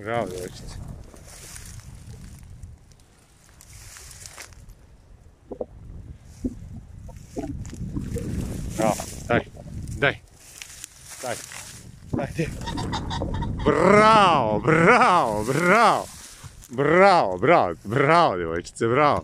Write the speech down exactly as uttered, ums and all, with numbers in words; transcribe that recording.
Bravo, djevojčice. Bravo, daj, daj, daj, daj, bravo, bravo, bravo, bravo, bravo, bravo, djevojčice, bravo.